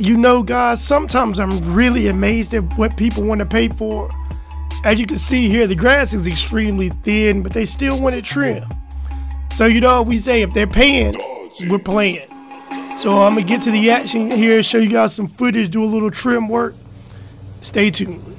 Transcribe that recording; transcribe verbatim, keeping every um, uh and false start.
you know, guys, sometimes I'm really amazed at what people want to pay for. As you can see here, the grass is extremely thin, but they still want it trimmed. So you know what we say, if they're paying, we're playing. So I'm gonna get to the action here, show you guys some footage, do a little trim work. Stay tuned.